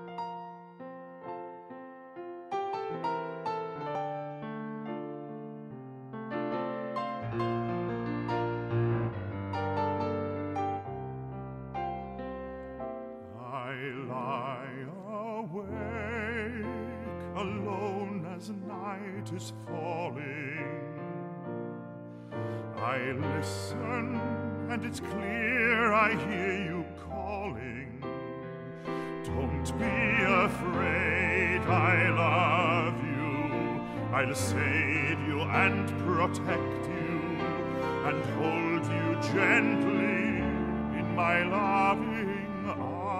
I lie awake, alone as night is falling. I listen, and it's clear I hear you calling. Don't be afraid, I love you. I'll save you and protect you, and hold you gently in my loving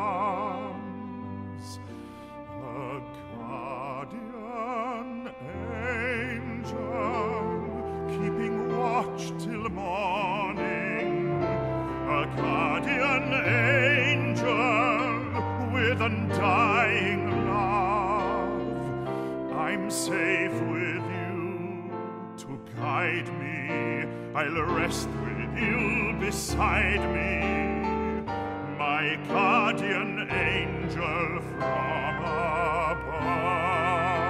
arms. A guardian angel, keeping watch till morning. A guardian angel with undying love. I'm safe with you to guide me. I'll rest with you beside me, my guardian angel from above.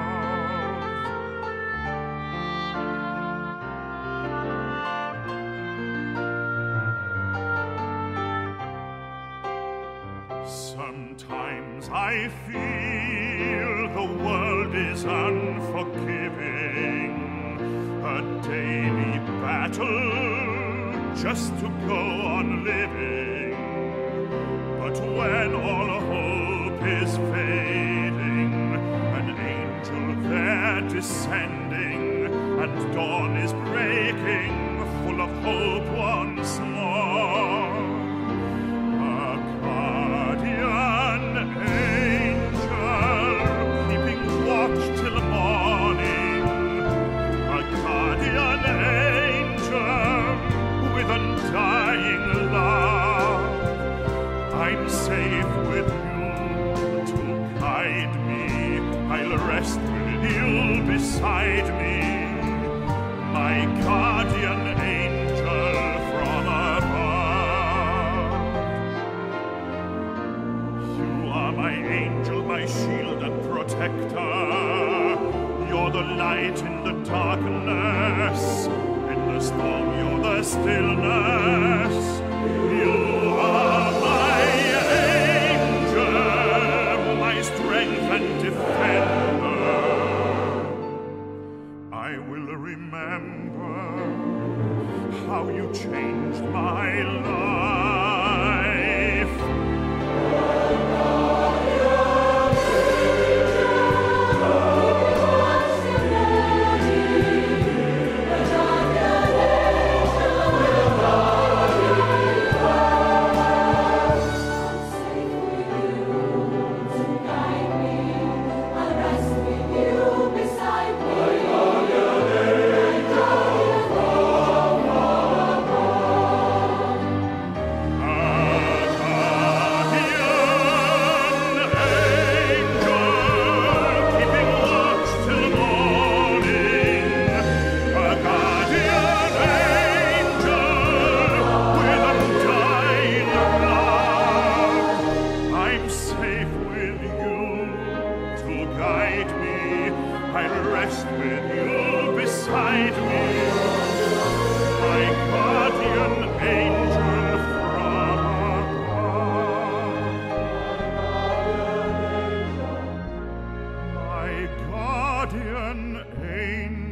Sometimes I feel the world is unforgiving, a daily battle just to go on living. But when all hope is fading, an angel there descending, and dawn is breaking, full of hope once more. A guardian angel, keeping watch till morning. A guardian angel with undying love. I'm safe with you to guide me. I'll rest with you beside me, my guardian angel from above. You are my angel, my shield and protector. You're the light in the darkness. In the storm, you're the stillness. You are my angel, my strength and defender. I will remember how you changed my life. I'll rest with you beside me, my guardian angel from above. My guardian angel.